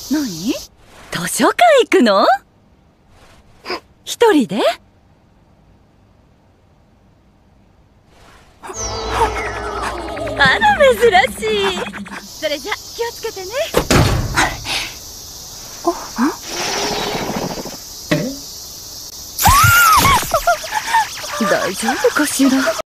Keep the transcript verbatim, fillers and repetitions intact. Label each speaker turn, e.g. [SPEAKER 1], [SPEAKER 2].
[SPEAKER 1] 何？図書館行くの？一人で？あら珍しい。それじゃ気をつけてね。大丈夫かしら。